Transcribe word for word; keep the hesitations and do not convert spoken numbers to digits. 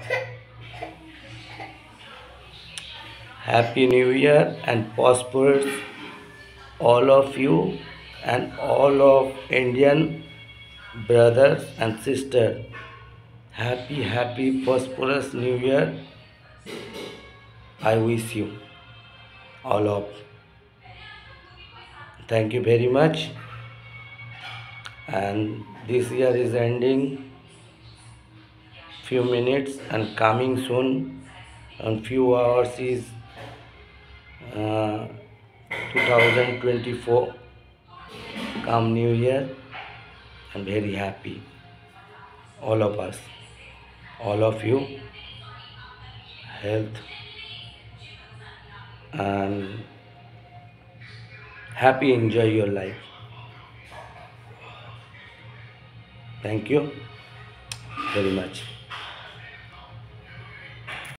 Happy New Year and prosperous all of you and all of Indian brothers and sisters. Happy, happy, prosperous New Year. I wish you all of. Thank you very much. And this year is ending few minutes and coming soon. And few hours is uh, twenty twenty-four. Come New Year. I'm very happy. All of us, all of you, health and happy enjoy your life. Thank you very much.